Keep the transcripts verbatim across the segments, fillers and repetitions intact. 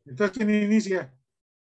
Entonces, ¿quién inicia?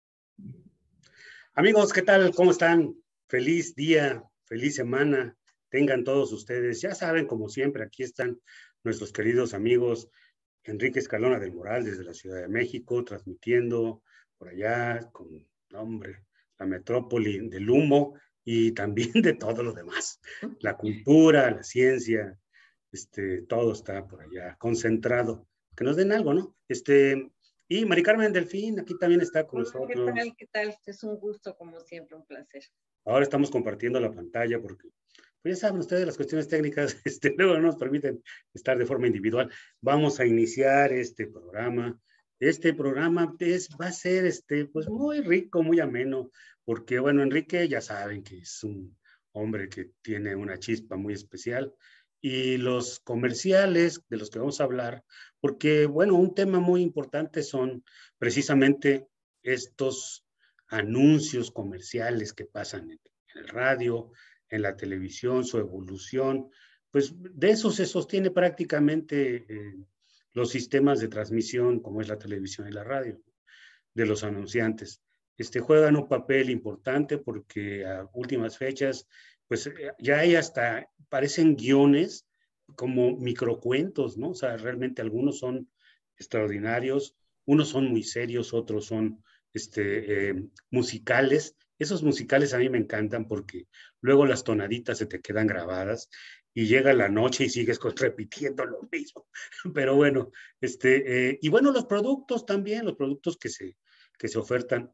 Amigos, ¿qué tal? ¿Cómo están? Feliz día, feliz semana. Tengan todos ustedes. Ya saben, como siempre, aquí están nuestros queridos amigos Enrique Escalona del Moral desde la Ciudad de México, transmitiendo por allá con, hombre, la metrópoli del humo y también de todo lo demás. La cultura, la ciencia, este, todo está por allá concentrado. Que nos den algo, ¿no? Este, y Mari Carmen Delfín, aquí también está con Hola, ¿qué nosotros. tal? ¿Qué tal? Es un gusto, como siempre, un placer. Ahora estamos compartiendo la pantalla porque, pues ya saben ustedes, las cuestiones técnicas este, luego no nos permiten estar de forma individual. Vamos a iniciar este programa. Este programa es, va a ser este, pues muy rico, muy ameno, porque bueno, Enrique ya saben que es un hombre que tiene una chispa muy especial y los comerciales de los que vamos a hablar, porque bueno, un tema muy importante son precisamente estos anuncios comerciales que pasan en, en el radio, en la televisión, su evolución, pues de eso se sostiene prácticamente eh, los sistemas de transmisión como es la televisión y la radio, de los anunciantes. Este, juegan un papel importante porque a últimas fechas, pues ya hay hasta, parecen guiones como microcuentos, ¿no? O sea, realmente algunos son extraordinarios, unos son muy serios, otros son este, eh, musicales. Esos musicales a mí me encantan porque luego las tonaditas se te quedan grabadas y llega la noche y sigues repitiendo lo mismo. Pero bueno, este, eh, y bueno, los productos también, los productos que se, que se ofertan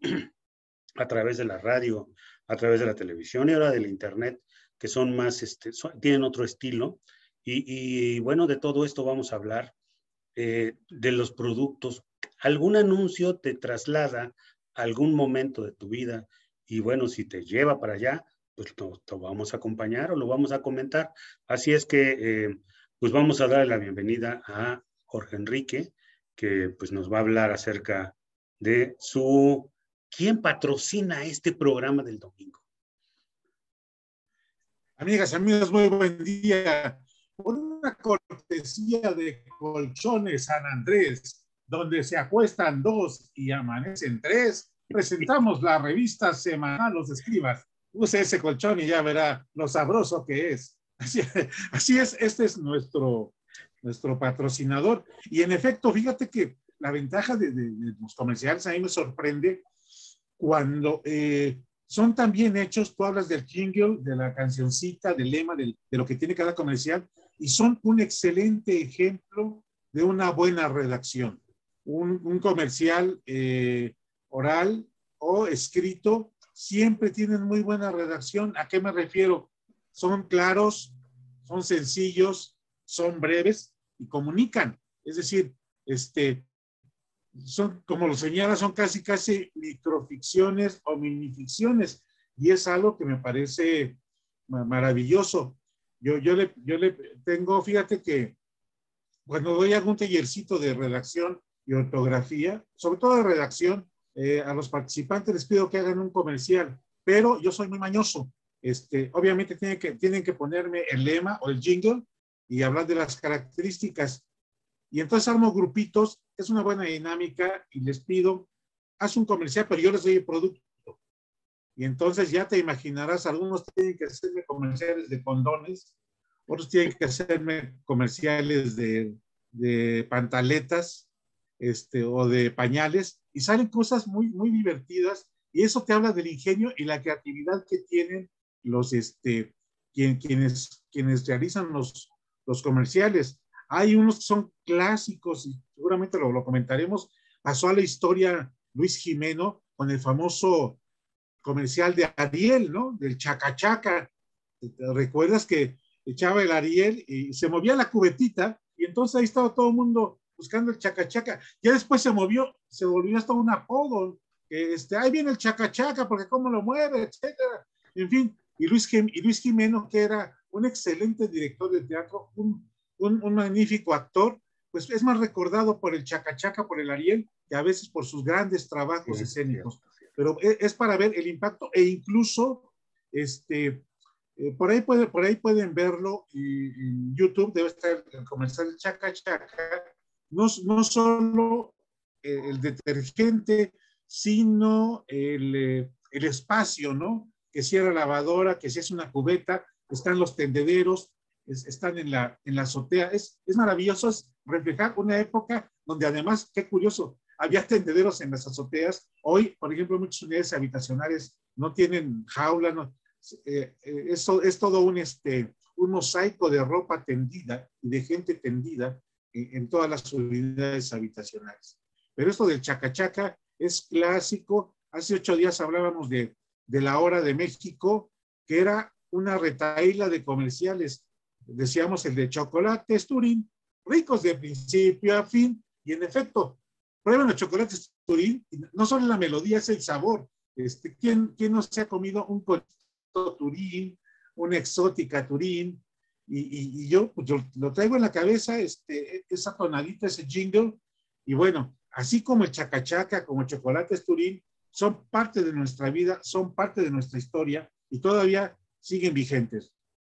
a través de la radio, a través de la televisión y ahora del internet, que son más, este, son, tienen otro estilo. Y, y, bueno, de todo esto vamos a hablar, eh, de los productos. Algún anuncio te traslada a algún momento de tu vida y bueno, si te lleva para allá, pues lo, lo vamos a acompañar o lo vamos a comentar. Así es que, eh, pues vamos a darle la bienvenida a Jorge Enrique, que pues nos va a hablar acerca de su, ¿quién patrocina este programa del domingo? Amigas, amigos, muy buen día. Una cortesía de Colchones San Andrés, donde se acuestan dos y amanecen tres, presentamos la revista semanal Los Escribas. Use ese colchón y ya verá lo sabroso que es. Así, así es, este es nuestro, nuestro patrocinador. Y en efecto, fíjate que la ventaja de, de, de los comerciales a mí me sorprende cuando eh, son tan bien hechos. Tú hablas del jingle, de la cancioncita, del lema, del, de lo que tiene cada comercial, y son un excelente ejemplo de una buena redacción. Un, un comercial eh, oral o escrito siempre tienen muy buena redacción. ¿A qué me refiero? Son claros, son sencillos, son breves y comunican. Es decir, este, son, como lo señala, son casi, casi microficciones o minificciones, y es algo que me parece maravilloso. Yo, yo, le, yo le tengo, fíjate que cuando doy algún tallercito de redacción y ortografía, sobre todo de redacción, eh, a los participantes les pido que hagan un comercial, pero yo soy muy mañoso. Este, obviamente tienen que, tienen que ponerme el lema o el jingle y hablar de las características. Y entonces armo grupitos, es una buena dinámica y les pido, haz un comercial, pero yo les doy el producto. Y entonces ya te imaginarás, algunos tienen que hacerme comerciales de condones, otros tienen que hacerme comerciales de, de pantaletas este, o de pañales, y salen cosas muy, muy divertidas, y eso te habla del ingenio y la creatividad que tienen los, este, quien, quienes, quienes realizan los, los comerciales. Hay unos que son clásicos y seguramente lo, lo comentaremos. Pasó a la historia Luis Jimeno con el famoso comercial de Ariel, ¿no? Del chacachaca. ¿Recuerdas que echaba el Ariel y se movía la cubetita y entonces ahí estaba todo el mundo buscando el chacachaca? Ya después se movió, se volvió hasta un apodo. Este, ahí viene el chacachaca porque cómo lo mueve, etcétera. En fin, y Luis, y Luis Jimeno, que era un excelente director de teatro, un, un, un magnífico actor, pues es más recordado por el chacachaca, por el Ariel, que a veces por sus grandes trabajos Sí, escénicos. cierto, cierto. Pero es para ver el impacto e incluso este, eh, por, ahí puede, por ahí pueden verlo y, en YouTube debe estar el comercial Chaca Chaca. No, no solo el detergente, sino el, eh, el espacio, ¿no? Que si era lavadora, que si es una cubeta, están los tendederos, es, están en la, en la azotea. Es, es maravilloso, es reflejar una época donde además, qué curioso, había tendederos en las azoteas. Hoy, por ejemplo, muchas unidades habitacionales no tienen jaula, no, eh, eh, eso es todo un, este, un mosaico de ropa tendida y de gente tendida en, en todas las unidades habitacionales. Pero esto del chacachaca es clásico. Hace ocho días hablábamos de, de la hora de México, que era una retahíla de comerciales. Decíamos el de chocolates Turín, ricos de principio a fin, y en efecto, prueban los chocolates Turín, y no solo la melodía, es el sabor. Este, ¿quién, ¿Quién no se ha comido un conito Turín, una exótica Turín? Y, y, y yo, pues, yo lo traigo en la cabeza, este, esa tonadita, ese jingle, y bueno, así como el chacachaca, como el chocolates Turín, son parte de nuestra vida, son parte de nuestra historia y todavía siguen vigentes.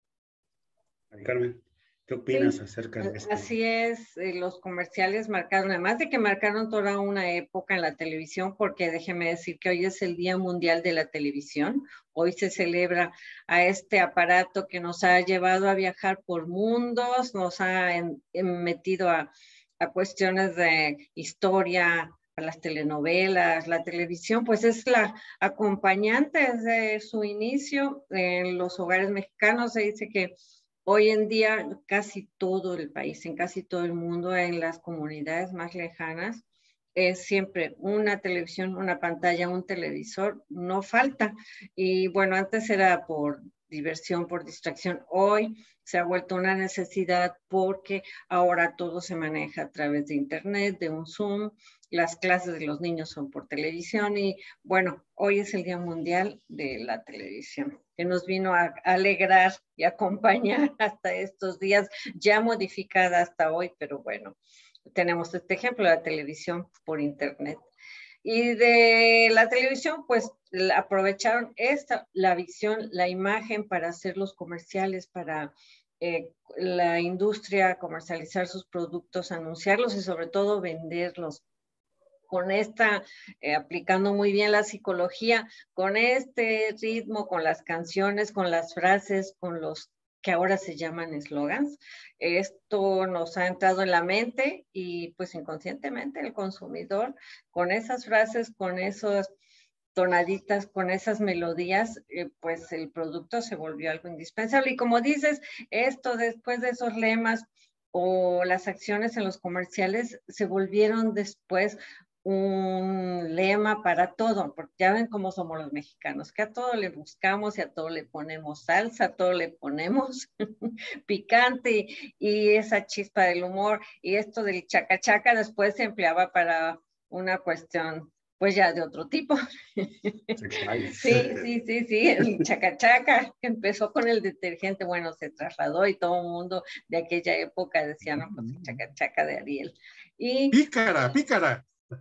Carmen, ¿qué opinas Sí, acerca de esto? así es, eh, los comerciales marcaron, además de que marcaron toda una época en la televisión, porque déjeme decir que hoy es el Día Mundial de la Televisión, hoy se celebra a este aparato que nos ha llevado a viajar por mundos, nos ha en, en metido a, a cuestiones de historia, a las telenovelas, la televisión, pues es la acompañante desde su inicio en los hogares mexicanos. Se dice que hoy en día casi todo el país, en casi todo el mundo, en las comunidades más lejanas, es siempre una televisión, una pantalla, un televisor, no falta. Y bueno, antes era por diversión, por distracción. Hoy se ha vuelto una necesidad porque ahora todo se maneja a través de internet, de un Zoom. Las clases de los niños son por televisión y bueno, hoy es el Día Mundial de la Televisión, que nos vino a alegrar y acompañar hasta estos días, ya modificada hasta hoy, pero bueno, tenemos este ejemplo, la televisión por internet. Y de la televisión, pues aprovecharon esta, la visión, la imagen para hacer los comerciales, para eh, la industria comercializar sus productos, anunciarlos y sobre todo venderlos. Con esta, eh, aplicando muy bien la psicología, con este ritmo, con las canciones, con las frases, con los que ahora se llaman eslogans. Esto nos ha entrado en la mente y pues inconscientemente el consumidor, con esas frases, con esas tonaditas, con esas melodías, eh, pues el producto se volvió algo indispensable. Y como dices, esto después de esos lemas o las acciones en los comerciales se volvieron después un lema para todo, porque ya ven cómo somos los mexicanos, que a todo le buscamos y a todo le ponemos salsa, a todo le ponemos picante y, y esa chispa del humor, y esto del chacachaca después se empleaba para una cuestión pues ya de otro tipo. Sexual. Sí, sí, sí, sí, el chacachaca que empezó con el detergente, bueno, se trasladó y todo el mundo de aquella época decía, no, pues el chacachaca de Ariel. Y Pícara, pícara.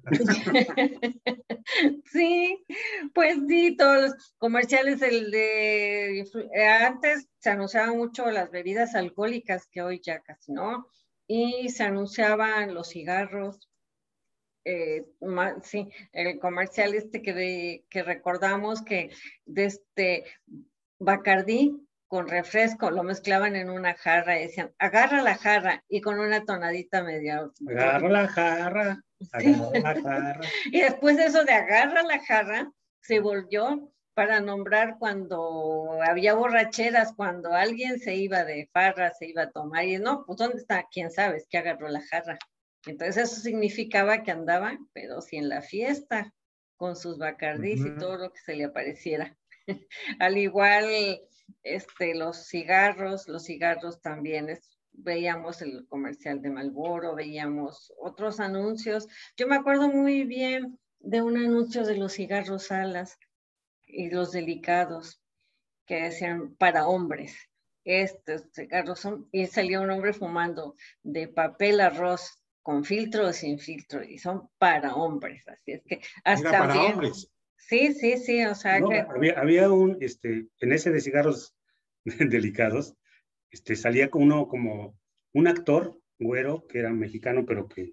sí, pues sí, todos los comerciales, el de antes se anunciaban mucho las bebidas alcohólicas, que hoy ya casi no, y se anunciaban los cigarros. Eh, más, sí, el comercial este que, de, que recordamos que de este Bacardí con refresco lo mezclaban en una jarra y decían, agarra la jarra, y con una tonadita media. Agarra la jarra, sí. agarra la jarra. Y después de eso de agarra la jarra, se volvió para nombrar cuando había borracheras, cuando alguien se iba de farra, se iba a tomar, y no, pues ¿dónde está? ¿Quién sabe? Es que agarró la jarra. Entonces eso significaba que andaba, pero sí en la fiesta, con sus bacardís uh-huh. y todo lo que se le apareciera. Al igual, este, los cigarros, los cigarros también, es, veíamos el comercial de Marlboro, veíamos otros anuncios. Yo me acuerdo muy bien de un anuncio de los cigarros Salas y los delicados, que decían para hombres. Estos cigarros son, y salía un hombre fumando de papel arroz, con filtro o sin filtro, y son para hombres, así es que hasta Era para bien, hombres. Sí, sí, sí, o sea no, que... Había, había un, este, en ese de cigarros delicados, este, salía con uno como un actor güero, que era mexicano, pero que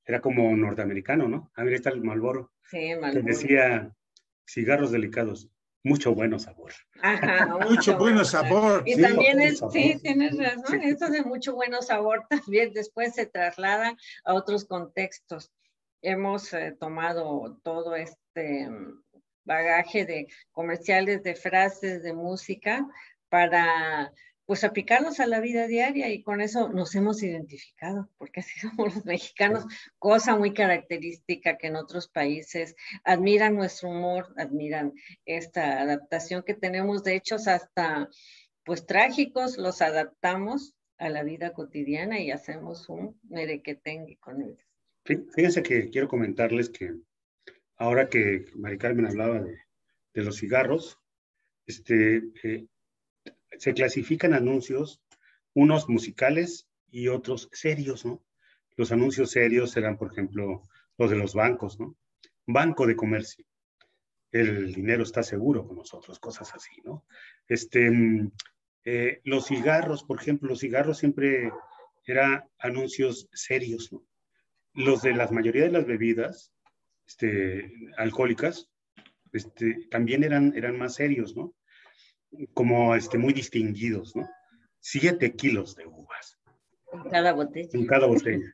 era como norteamericano, ¿no? Ah, mira, está el Marlboro. Sí, Marlboro. Que decía, cigarros delicados, mucho bueno sabor. Ajá, Mucho mucho bueno bueno sabor. Y Sí, también buen es, sabor, sí, sí, tienes sí, razón, sí. eso de mucho bueno sabor también después se traslada a otros contextos. Hemos eh, tomado todo este mm, bagaje de comerciales, de frases, de música para pues aplicarlos a la vida diaria y con eso nos hemos identificado, porque así somos los mexicanos, cosa muy característica que en otros países admiran nuestro humor, admiran esta adaptación que tenemos de hechos hasta pues trágicos, los adaptamos a la vida cotidiana y hacemos un merequetengue con ellos. Fí- Fíjense que quiero comentarles que ahora que Mari Carmen hablaba de, de los cigarros, este, eh, se clasifican anuncios, unos musicales y otros serios, ¿no? Los anuncios serios serán, por ejemplo, los de los bancos, ¿no? Banco de comercio. El dinero está seguro con nosotros, cosas así, ¿no? Este, mm, eh, los cigarros, por ejemplo, los cigarros siempre eran anuncios serios, ¿no? Los de la mayoría de las bebidas este, alcohólicas este, también eran, eran más serios, ¿no? Como este, muy distinguidos, ¿no? Siete kilos de uvas. En cada botella. En cada botella.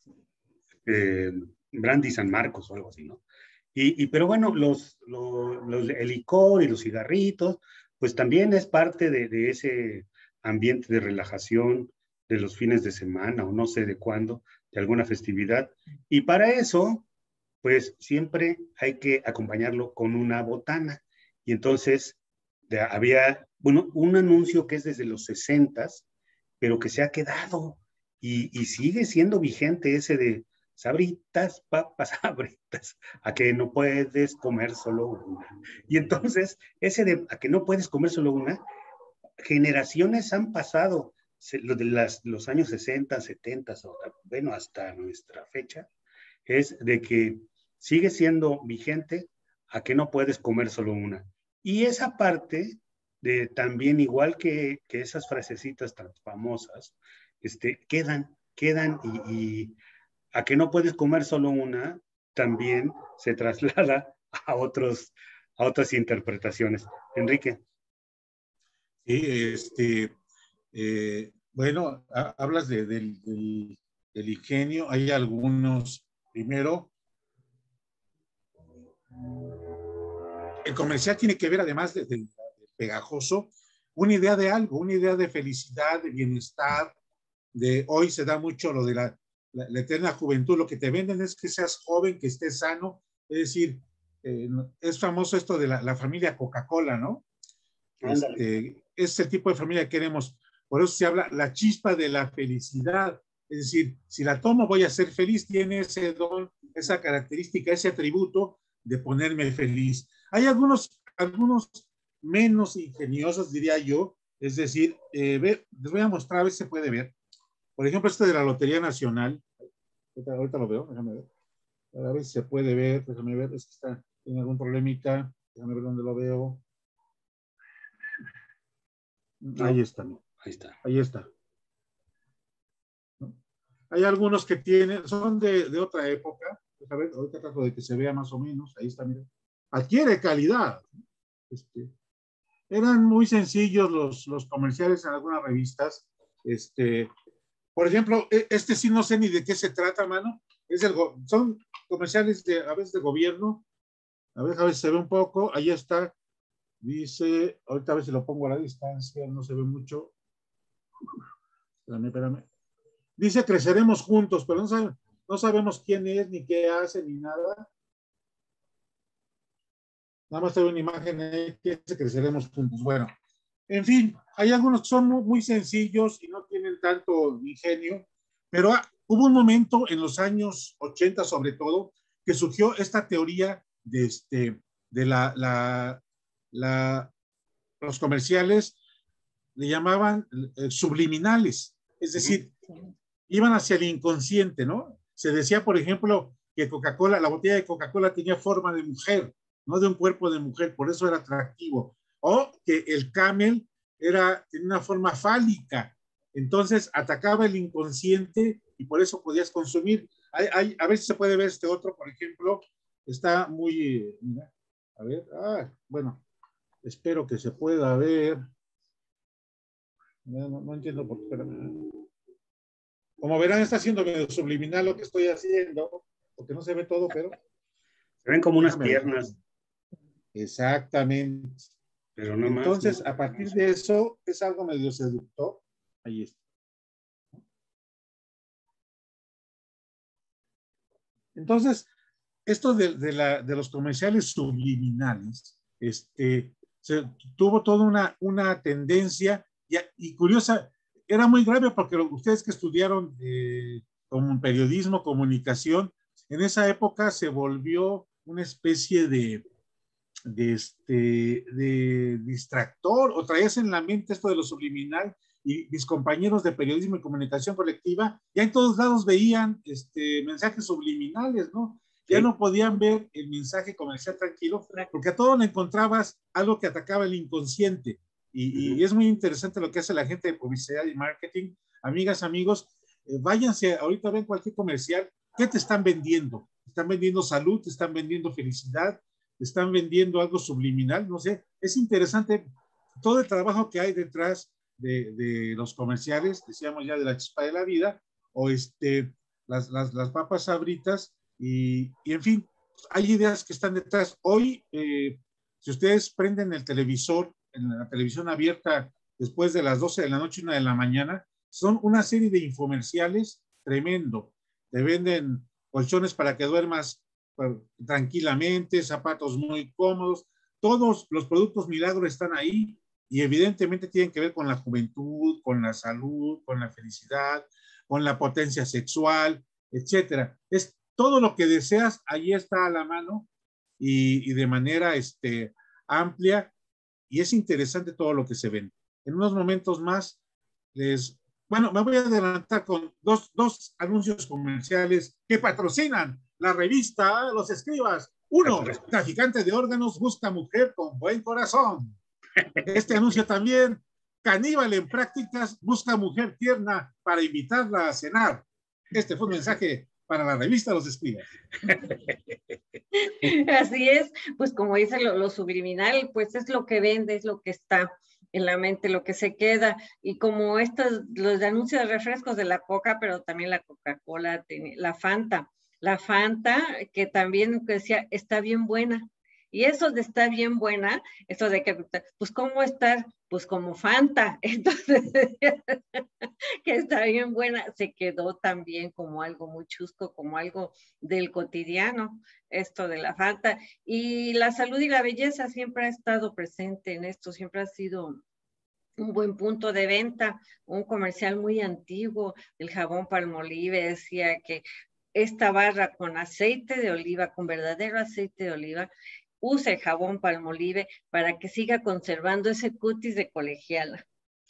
Eh, Brandy San Marcos o algo así, ¿no? Y, y pero bueno, los, los, los, el licor y los cigarritos, pues también es parte de, de ese ambiente de relajación de los fines de semana o no sé de cuándo, de alguna festividad. Y para eso, pues siempre hay que acompañarlo con una botana. Y entonces de, había, bueno, un anuncio que es desde los sesentas, pero que se ha quedado y, y sigue siendo vigente ese de sabritas, papas, sabritas, a que no puedes comer solo una. Y entonces, ese de a que no puedes comer solo una, generaciones han pasado, lo de las, los años sesenta, setenta, bueno, hasta nuestra fecha, es de que sigue siendo vigente a que no puedes comer solo una. Y esa parte de también, igual que, que esas frasecitas tan famosas, este, quedan, quedan y, y a que no puedes comer solo una, también se traslada a, otros, a otras interpretaciones. Enrique. Sí, este, eh, bueno, ha, hablas de, del, del, del ingenio. Hay algunos, primero, el comercial tiene que ver, además de, de, de pegajoso, una idea de algo, una idea de felicidad, de bienestar, de hoy se da mucho lo de la, la, la eterna juventud. Lo que te venden es que seas joven, que estés sano. Es decir, eh, es famoso esto de la, la familia Coca-Cola, ¿no? Este, es el tipo de familia que queremos. Por eso se habla la chispa de la felicidad. Es decir, si la tomo voy a ser feliz, tiene ese don, esa característica, ese atributo de ponerme feliz. Hay algunos, algunos menos ingeniosos, diría yo. Es decir, eh, ve, les voy a mostrar, a ver si se puede ver. Por ejemplo, este de la Lotería Nacional. Ahorita, ahorita lo veo, déjame ver. A ver si se puede ver, déjame ver, es que está, tiene algún problemita. Déjame ver dónde lo veo. No, ahí está. Ahí está. Ahí está. ¿No? Hay algunos que tienen, son de, de otra época. A ver, ahorita trato de que se vea más o menos. Ahí está, mira. Adquiere calidad. Este, eran muy sencillos los, los comerciales en algunas revistas. Este, por ejemplo, este sí no sé ni de qué se trata, mano. Es el, son comerciales de, a veces de gobierno. A ver, a ver si se ve un poco. Ahí está. Dice, ahorita a ver si lo pongo a la distancia, no se ve mucho. Espérame, espérame. Dice creceremos juntos, pero no, sabe, no sabemos quién es, ni qué hace, ni nada. Nada más te veo una imagen ahí que dice creceremos juntos. Bueno, en fin, hay algunos que son muy, muy sencillos y no tienen tanto ingenio, pero ah, hubo un momento en los años ochenta sobre todo que surgió esta teoría de, este, de la, la, la, los comerciales, le llamaban eh, subliminales, es decir, uh-huh. iban hacia el inconsciente, ¿no? Se decía, por ejemplo, que Coca-Cola, la botella de Coca-Cola tenía forma de mujer, no de un cuerpo de mujer, por eso era atractivo. O que el Camel era, tenía una forma fálica, entonces atacaba el inconsciente y por eso podías consumir. hay, hay, a ver si se puede ver este otro, por ejemplo, está muy, mira, a ver, ah, bueno, espero que se pueda ver. No, no, no entiendo por qué. Pero, como verán, está haciendo medio subliminal lo que estoy haciendo, porque no se ve todo, pero... Se ven como unas Déjame piernas. Ver. Exactamente. Pero no Entonces, más, ¿no? a partir de eso, es algo medio seductor. Ahí está. Entonces, esto de, de, la, de los comerciales subliminales, este, se tuvo toda una, una tendencia y, y curiosa, era muy grave porque ustedes que estudiaron eh, como periodismo, comunicación, en esa época se volvió una especie de, de, este, de distractor, o traías en la mente esto de lo subliminal, y mis compañeros de periodismo y comunicación colectiva ya en todos lados veían este, mensajes subliminales, ¿no? Ya sí. No podían ver el mensaje comercial tranquilo, porque a todo le encontrabas algo que atacaba el inconsciente. Y, uh-huh. y es muy interesante lo que hace la gente de publicidad y marketing. Amigas, amigos, eh, váyanse, ahorita ven cualquier comercial, ¿qué te están vendiendo? ¿Te están vendiendo salud? ¿Te están vendiendo felicidad? ¿Te están vendiendo algo subliminal? No sé, es interesante todo el trabajo que hay detrás de, de los comerciales, decíamos ya de la chispa de la vida, o este, las, las, las papas sabritas, y, y en fin, hay ideas que están detrás. Hoy, eh, si ustedes prenden el televisor, en la televisión abierta, después de las doce de la noche, una de la mañana, son una serie de infomerciales tremendo. Te venden colchones para que duermas tranquilamente, zapatos muy cómodos, todos los productos milagro están ahí y evidentemente tienen que ver con la juventud, con la salud, con la felicidad, con la potencia sexual, etcétera. Es todo lo que deseas, ahí está a la mano y, y de manera este, amplia, y es interesante todo lo que se ven. En unos momentos más les, bueno, me voy a adelantar con dos, dos anuncios comerciales que patrocinan la revista Los Escribas. Uno, traficante de órganos busca mujer con buen corazón. Este anuncio también, caníbal en prácticas busca mujer tierna para invitarla a cenar. Este fue un mensaje para la revista Los Escribas. Así es, pues como dice lo, lo subliminal, pues es lo que vende, es lo que está en la mente, lo que se queda, y como estos, los anuncios de refrescos de la Coca, pero también la Coca-Cola, la Fanta, la Fanta, que también decía, está bien buena, y eso de está bien buena, eso de que, pues ¿cómo estar? Pues como Fanta, entonces, que está bien buena, se quedó también como algo muy chusco, como algo del cotidiano, esto de la Fanta, y la salud y la belleza siempre ha estado presente en esto, siempre ha sido un buen punto de venta, un comercial muy antiguo, el jabón Palmolive decía que esta barra con aceite de oliva, con verdadero aceite de oliva, use jabón Palmolive para que siga conservando ese cutis de colegiala.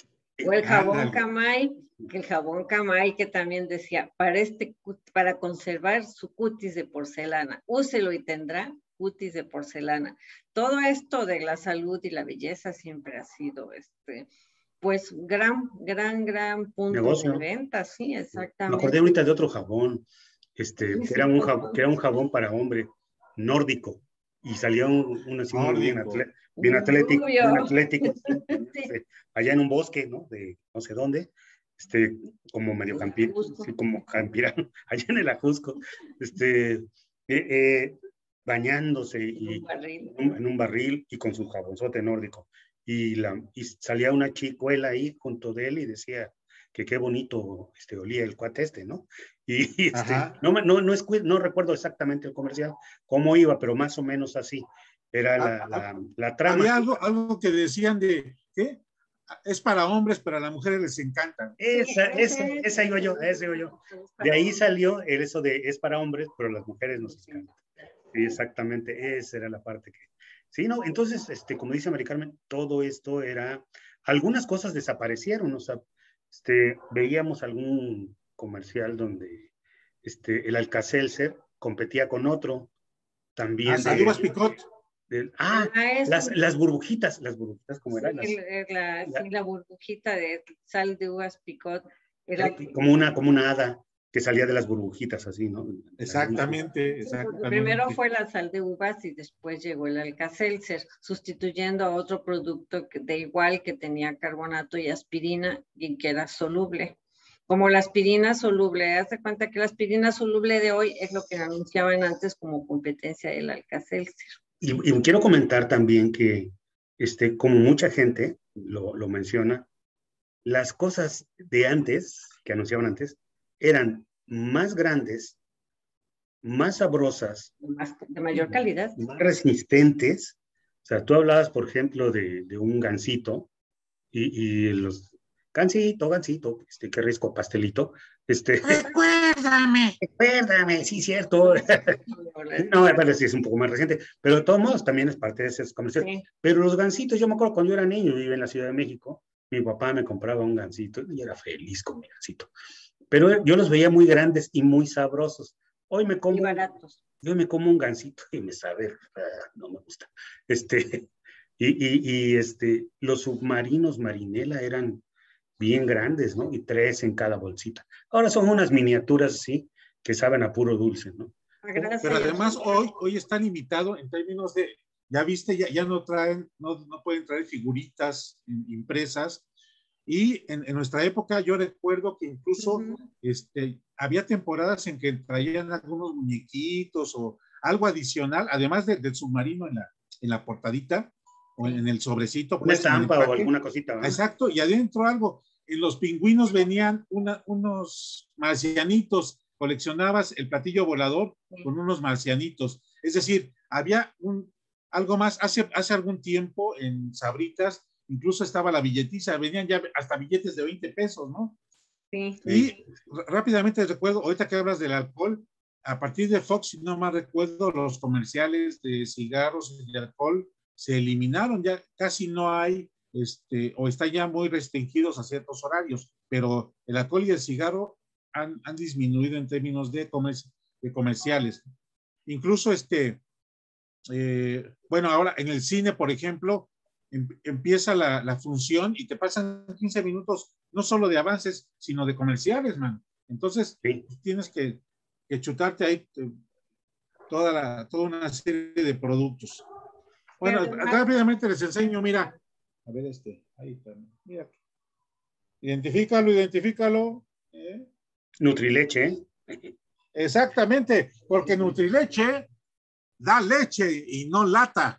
O el jabón Camay, que el jabón Camay que también decía, para, este, para conservar su cutis de porcelana, úselo y tendrá cutis de porcelana. Todo esto de la salud y la belleza siempre ha sido, este, pues, gran, gran, gran punto negocio, de venta, sí, exactamente. Me acordé ahorita de otro jabón, este, que era un jabón, que era un jabón para hombre, nórdico, y salía un, un así muy bien, atle, bien atlético, bien atlético, sí. Allá en un bosque, ¿no? De no sé dónde, este, como medio campir, sí, como campirano, allá en el Ajusco, este, eh, eh, bañándose y, un barril. Un, en un barril y con su jabonzote nórdico, y, la, y salía una chicuela ahí junto de él y decía que qué bonito este, olía el cuate este, ¿no? Y este, no, no, no, es, no recuerdo exactamente el comercial, cómo iba, pero más o menos así era la, la, la trama. Había algo, algo que decían de, ¿qué? Es para hombres, pero a las mujeres les encanta. Esa, esa, esa iba yo, esa iba yo. De ahí salió el eso de es para hombres, pero a las mujeres nos encanta. Sí, exactamente, esa era la parte que... Sí, no, entonces, este, como dice Mari Carmen, todo esto era... Algunas cosas desaparecieron, o sea, este, veíamos algún comercial donde este, el Alka-Seltzer competía con otro, también... Ah, de uvas Picot. De, ah, ah las, las burbujitas, las burbujitas, ¿cómo sí, eran? Las, la, la, sí, la burbujita de sal de uvas Picot. Era, como, una, como una hada. que salía de las burbujitas así, ¿no? Exactamente, exactamente. Primero fue la sal de uvas y después llegó el Alka-Seltzer, sustituyendo a otro producto de igual que tenía carbonato y aspirina y que era soluble. Como la aspirina soluble, haz de cuenta que la aspirina soluble de hoy es lo que anunciaban antes como competencia del Alka-Seltzer. Y, y quiero comentar también que, este, como mucha gente lo, lo menciona, las cosas de antes, que anunciaban antes, eran más grandes, más sabrosas, más, de mayor calidad, más resistentes. O sea, tú hablabas, por ejemplo, de, de un gansito y, y los gansito, gansito, este, qué rico pastelito. Este, recuérdame. Recuérdame, sí, cierto. No, bueno, sí es un poco más reciente, pero de todos modos también es parte de esos comerciales. Sí. Pero los gansitos, yo me acuerdo cuando yo era niño, vivía en la Ciudad de México, mi papá me compraba un gansito y yo era feliz con mi gansito. Pero yo los veía muy grandes y muy sabrosos. Hoy me como, y baratos. Yo me como un gansito y me sabe, no me gusta. Este, y, y, y este, los submarinos Marinela eran bien grandes, ¿no? Y tres en cada bolsita. Ahora son unas miniaturas, sí, que saben a puro dulce, ¿no? Gracias. Pero además hoy, hoy está limitado en términos de, ya viste, ya, ya no traen, no, no pueden traer figuritas impresas. Y en, en nuestra época yo recuerdo que incluso uh-huh. este, había temporadas en que traían algunos muñequitos o algo adicional, además de, del submarino en la, en la portadita o en, en el sobrecito. Una pues, estampa o alguna cosita, ¿verdad? Exacto, y adentro algo. En los pingüinos venían una, unos marcianitos, coleccionabas el platillo volador sí. con unos marcianitos. Es decir, había un, algo más, hace, hace algún tiempo en Sabritas, incluso estaba la billetiza, venían ya hasta billetes de veinte pesos, ¿no? Sí. Y sí. rápidamente recuerdo, ahorita que hablas del alcohol, a partir de Fox, si no más recuerdo, los comerciales de cigarros y de alcohol se eliminaron, ya casi no hay, este, o están ya muy restringidos a ciertos horarios, pero el alcohol y el cigarro han, han disminuido en términos de, comerci de comerciales. Incluso, este, eh, bueno, ahora en el cine, por ejemplo, em, empieza la, la función y te pasan quince minutos, no solo de avances, sino de comerciales, man. Entonces, sí. tienes que, que chutarte ahí te, toda, la, toda una serie de productos. Bueno, Pero, rápidamente les enseño, mira. A ver este, ahí está. Mira. Identifícalo, identifícalo. ¿Eh? Nutrileche. Exactamente, porque Nutrileche da leche y no lata.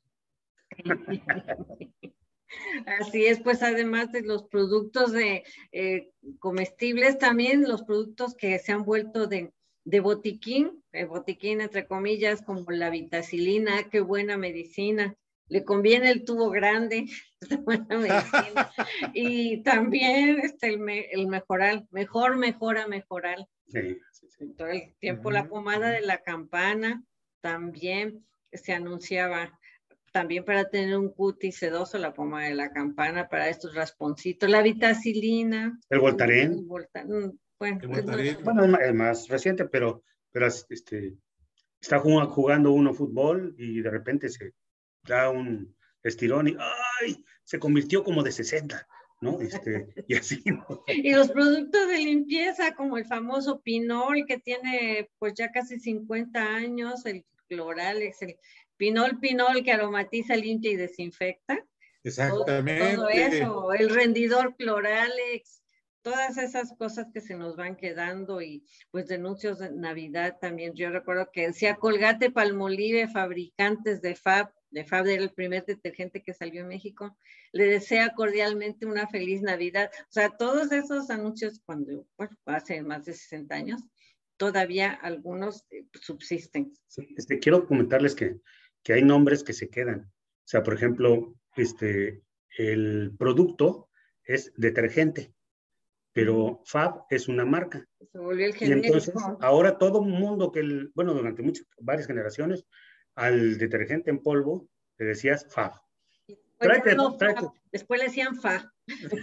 Así es, pues además de los productos de eh, comestibles, también los productos que se han vuelto de, de botiquín, de botiquín entre comillas, como la vitacilina, qué buena medicina. Le conviene el tubo grande, buena medicina. Y también este, el, me, el mejoral, mejor, mejora, mejoral. Sí, sí, sí. Todo el tiempo uh-huh. La pomada de la campana también se anunciaba. También para tener un cutis sedoso, la pomada de la campana, para estos rasponcitos, la vitacilina. El Voltaren. El Voltaren. Bueno, el Voltaren. Es bueno, es más reciente, pero, pero este, está jugando uno fútbol y de repente se da un estirón y ¡ay! Se convirtió como de sesenta, ¿no? Este, y así, ¿no? Y los productos de limpieza, como el famoso Pinol, que tiene pues ya casi cincuenta años, el Cloralex, el Pinol, Pinol, que aromatiza, limpia y desinfecta. Exactamente. Todo, todo eso, el rendidor Cloralex, todas esas cosas que se nos van quedando y pues denuncios de Navidad también. Yo recuerdo que decía Colgate Palmolive, fabricantes de Fab, de Fab era el primer detergente que salió en México, le desea cordialmente una feliz Navidad. O sea, todos esos anuncios cuando, bueno, hace más de sesenta años, todavía algunos eh, subsisten. Sí, este, quiero comentarles que, que hay nombres que se quedan. O sea, por ejemplo, este, el producto es detergente, pero Fab es una marca. Se volvió el genérico. Y entonces, ahora todo el mundo que, el, bueno, durante muchas, varias generaciones, al detergente en polvo le decías Fab. Tráete, no, tráete. Después le decían Fa.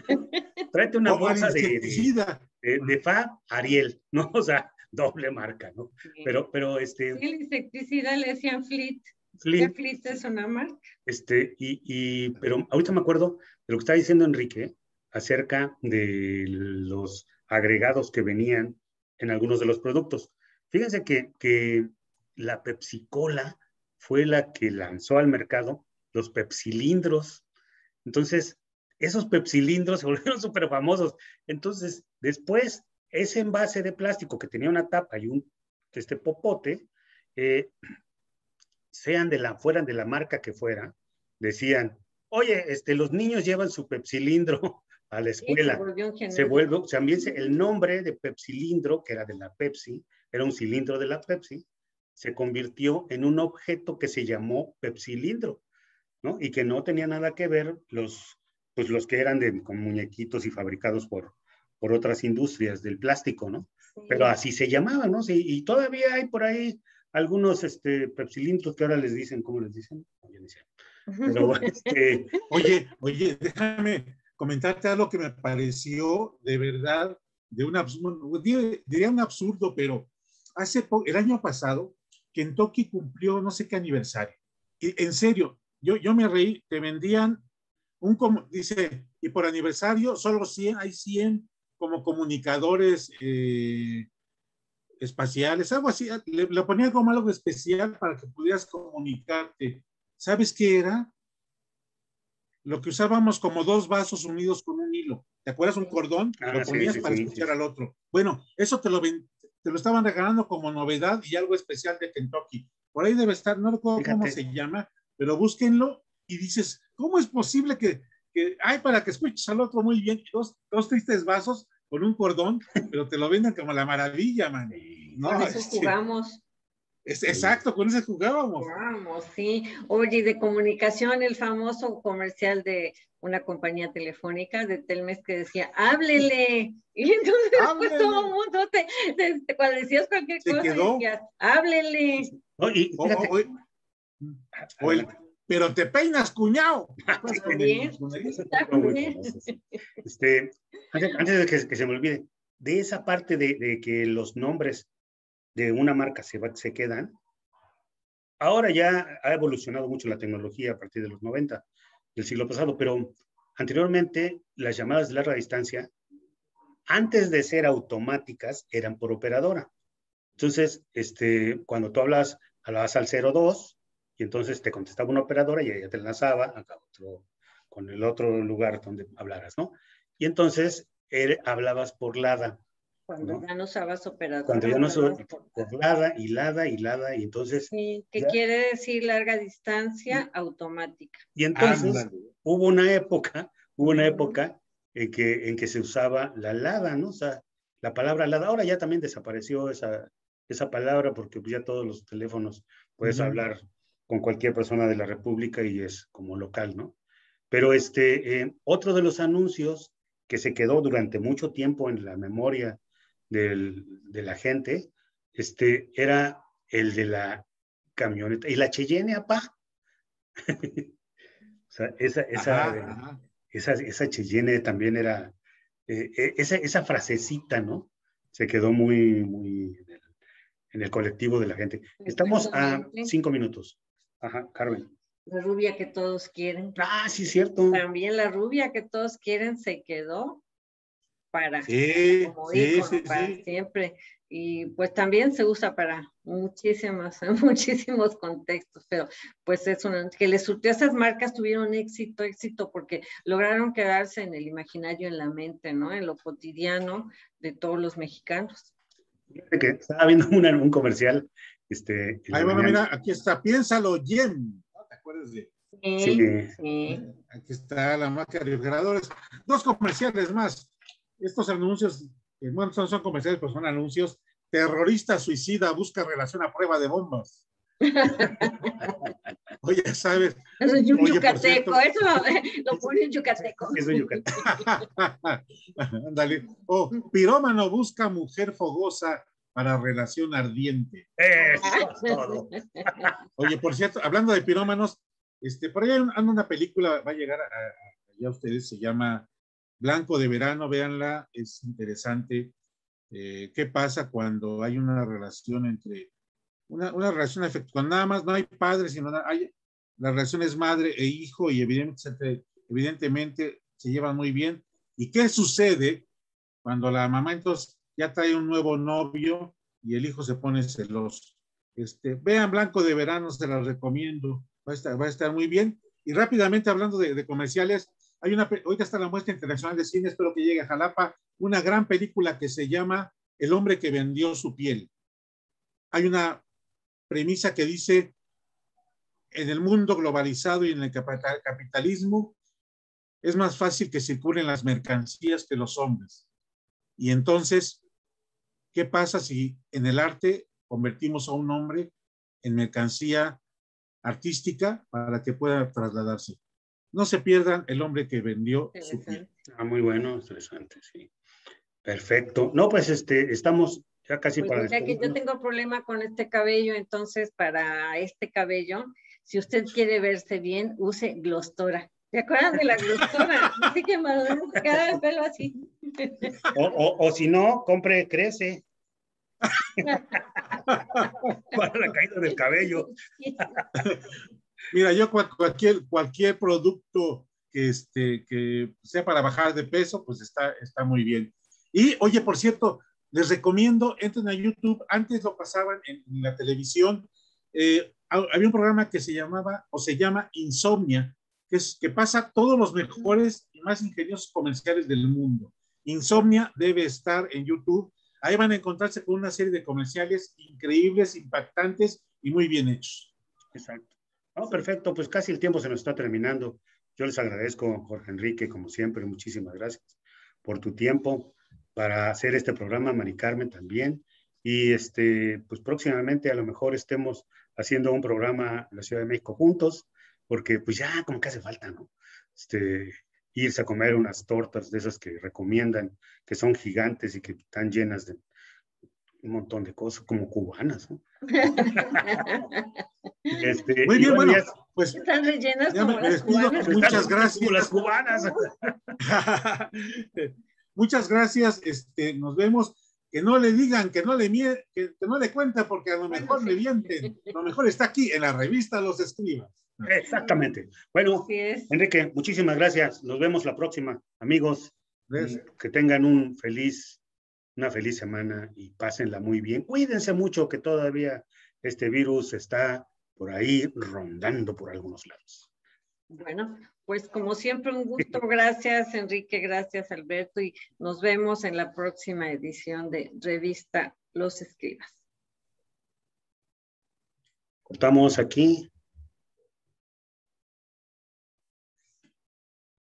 Tráete una oh, bolsa de, de, de, de Fab Ariel, ¿no? O sea, doble marca, ¿no? Sí. Pero, pero este... Sí, el insecticida le decían Fleet. Fleet. Fleet es una marca. Este, y, y, pero ahorita me acuerdo de lo que estaba diciendo Enrique acerca de los agregados que venían en algunos de los productos. Fíjense que, que la Pepsi-Cola fue la que lanzó al mercado los pepsilindros. Entonces, esos pepsilindros se volvieron súper famosos. Entonces, después, ese envase de plástico que tenía una tapa y un este popote, eh, sean de la, fueran de la marca que fuera, decían, oye, este, los niños llevan su pepsilindro a la escuela. Se, se vuelve, también se, el nombre de pepsilindro, que era de la Pepsi, era un cilindro de la Pepsi, se convirtió en un objeto que se llamó pepsilindro, ¿no? Y que no tenía nada que ver los, pues los que eran de, con muñequitos y fabricados por, por otras industrias del plástico, ¿no? Sí. Pero así se llamaban, ¿no? Sí, y todavía hay por ahí algunos este, pepsilindros que ahora les dicen, ¿cómo les dicen? Pero, este... Oye, oye, déjame comentarte algo que me pareció de verdad, de un absurdo, diría un absurdo, pero hace el año pasado, Kentucky cumplió no sé qué aniversario. Y en serio, yo, yo me reí, te vendían un, como, dice, y por aniversario solo cien, hay cien como comunicadores eh, espaciales, algo así, le, le ponían como algo especial para que pudieras comunicarte. ¿Sabes qué era? Lo que usábamos como dos vasos unidos con un hilo. ¿Te acuerdas? Un cordón, ah, lo ponías sí, sí, para sí, escuchar sí. al otro. Bueno, eso te lo, te lo estaban regalando como novedad y algo especial de Kentucky. Por ahí debe estar, no recuerdo Fíjate. cómo se llama, pero búsquenlo y dices, ¿cómo es posible que, que hay para que escuches al otro muy bien? Dos, dos tristes vasos con un cordón, pero te lo venden como la maravilla, man. No, con eso este, jugamos. Es, exacto, con eso jugábamos. Jugábamos, sí. Oye, de comunicación, el famoso comercial de una compañía telefónica de Telmex que decía, háblele. Y entonces pues, todo el mundo, te, te, te, cuando decías cualquier Se cosa, quedó. decías, háblele. Oye, o, o, o, o el, pero te peinas, cuñado. También. Este, antes, antes de que, que se me olvide, de esa parte de, de que los nombres de una marca se, va, se quedan, ahora ya ha evolucionado mucho la tecnología a partir de los noventa del siglo pasado, pero anteriormente las llamadas de larga distancia, antes de ser automáticas, eran por operadora. Entonces, este, cuando tú hablas, hablabas al cero dos, y entonces te contestaba una operadora y ella te enlazaba a otro, con el otro lugar donde hablaras, ¿no? Y entonces er, hablabas por LADA. Cuando ¿no? ya no usabas operadora. Cuando ya no usabas por LADA y LADA y LADA, y entonces... Sí, que ya, quiere decir larga distancia y, automática. Y entonces ah, hubo una época, hubo una época en que, en que se usaba la LADA, ¿no? O sea, la palabra LADA, ahora ya también desapareció esa, esa palabra porque ya todos los teléfonos puedes uh-huh. hablar con cualquier persona de la República y es como local, ¿no? Pero este, eh, otro de los anuncios que se quedó durante mucho tiempo en la memoria del, de la gente, este, era el de la camioneta, y la Cheyenne, apá. O sea, esa, esa, ajá, ajá. esa, esa Cheyenne también era, eh, esa, esa frasecita, ¿no? Se quedó muy, muy en el, en el colectivo de la gente. Estamos a cinco minutos. Ajá, Carmen. La rubia que todos quieren. Ah, sí, cierto. También la rubia que todos quieren se quedó para, sí, como sí, ícono, sí, para sí. siempre. Y pues también se usa para muchísimos, muchísimos contextos, pero pues es una, que les surtió, esas marcas tuvieron éxito, éxito, porque lograron quedarse en el imaginario, en la mente, ¿no? En lo cotidiano de todos los mexicanos. Fíjate que estaba viendo una, un comercial. Este, Ahí bueno, mira, aquí está, piénsalo, Jem. ¿No te acuerdas de? Sí, sí. sí. Aquí está la marca de refrigeradores. Dos comerciales más. Estos anuncios, bueno, son, son comerciales, pero son anuncios. Terrorista suicida busca relación a prueba de bombas. Oye, ¿sabes? Eso es un Oye, yucateco, cierto, eso lo pone en yucateco. Es un yucateco. Ándale. Oh, pirómano busca mujer fogosa para relación ardiente. Eso es todo. Oye, por cierto, hablando de pirómanos, este, por ahí anda una película, va a llegar a, a, ya ustedes, se llama Blanco de Verano, véanla, es interesante. Eh, ¿Qué pasa cuando hay una relación entre, una, una relación afectiva, cuando nada más no hay padres, sino hay, la relación es madre e hijo y evidentemente, evidentemente se llevan muy bien? ¿Y qué sucede cuando la mamá entonces ya trae un nuevo novio y el hijo se pone celoso. Este, vean Blanco de Verano, se las recomiendo, va a estar, va a estar muy bien. Y rápidamente hablando de, de comerciales, hay una, ahorita está la Muestra Internacional de Cine, espero que llegue a Jalapa, una gran película que se llama El hombre que vendió su piel. Hay una premisa que dice, en el mundo globalizado y en el capitalismo, es más fácil que circulen las mercancías que los hombres. Y entonces, ¿qué pasa si en el arte convertimos a un hombre en mercancía artística para que pueda trasladarse? No se pierdan El hombre que vendió su piel. Ah, muy bueno, interesante, sí. Perfecto. No, pues este, estamos ya casi pues para ya que yo tengo problema con este cabello, entonces para este cabello, si usted quiere verse bien, use Glostora. ¿Se acuerdan de la Glostora? Así que me queda el pelo así. O, o, o si no, compre Crece. Para la caída del cabello. Mira, yo cualquier, cualquier producto que, este, que sea para bajar de peso, pues está, está muy bien. Y, oye, por cierto, les recomiendo, entren a YouTube, antes lo pasaban en, en la televisión, eh, había un programa que se llamaba, o se llama Insomnia, que, es, que pasa todos los mejores y más ingeniosos comerciales del mundo. Insomnia debe estar en YouTube, ahí van a encontrarse con una serie de comerciales increíbles, impactantes y muy bien hechos. Exacto. Oh, perfecto, pues casi el tiempo se nos está terminando. Yo les agradezco, Jorge Enrique, como siempre, muchísimas gracias por tu tiempo para hacer este programa, Mari Carmen también. Y este, pues próximamente a lo mejor estemos haciendo un programa en la Ciudad de México juntos, porque pues ya como que hace falta, ¿no? Este, irse a comer unas tortas de esas que recomiendan, que son gigantes y que están llenas de un montón de cosas, como cubanas, ¿no? Este, Muy bien, bueno, ya, pues están rellenas ya como me las despido. cubanas. Muchas gracias. Como las cubanas. Muchas gracias. Este, nos vemos. Que no le digan, que no le mie que, que no le cuenten, porque a lo mejor bueno, sí. le mienten. Lo mejor está aquí en la revista Los Escribas. Exactamente. Bueno, Enrique, muchísimas gracias. Nos vemos la próxima, amigos. Gracias. Que tengan un feliz, una feliz semana y pásenla muy bien. Cuídense mucho, que todavía este virus está por ahí rondando por algunos lados. Bueno, pues como siempre un gusto, gracias Enrique, gracias Alberto y nos vemos en la próxima edición de Revista Los Escribas. Cortamos aquí.